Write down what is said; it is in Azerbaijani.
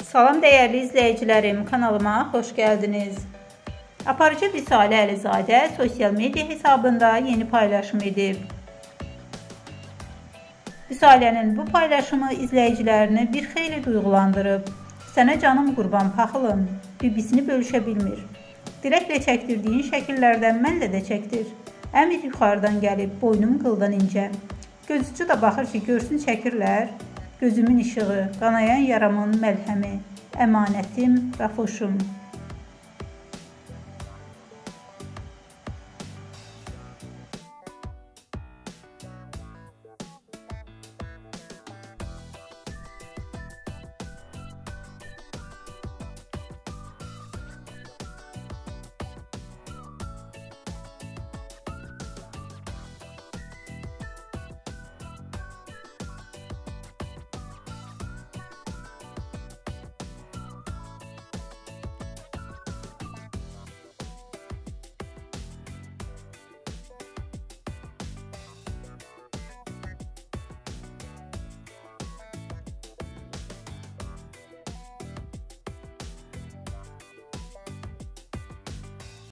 Salam dəyərli izləyicilərim, kanalıma xoş gəldiniz. Aparıcı Vüsalə Əlizadə sosial media hesabında yeni paylaşım edib. Vüsalənin bu paylaşımı izləyicilərini bir xeyli duyğulandırıb. Sənə canım qurban paxılım, bibisini bölüşə bilmir. Dirəklə çəkdirdiyin şəkillərdən mənlə də çəkdir. Əmir yuxarıdan gəlib, boynum qıldan incə. Gözücü də baxır ki, görsün çəkirlər. Gözümün işığı, qanayan yaramın məlhəmi, əmanətim və xoşum.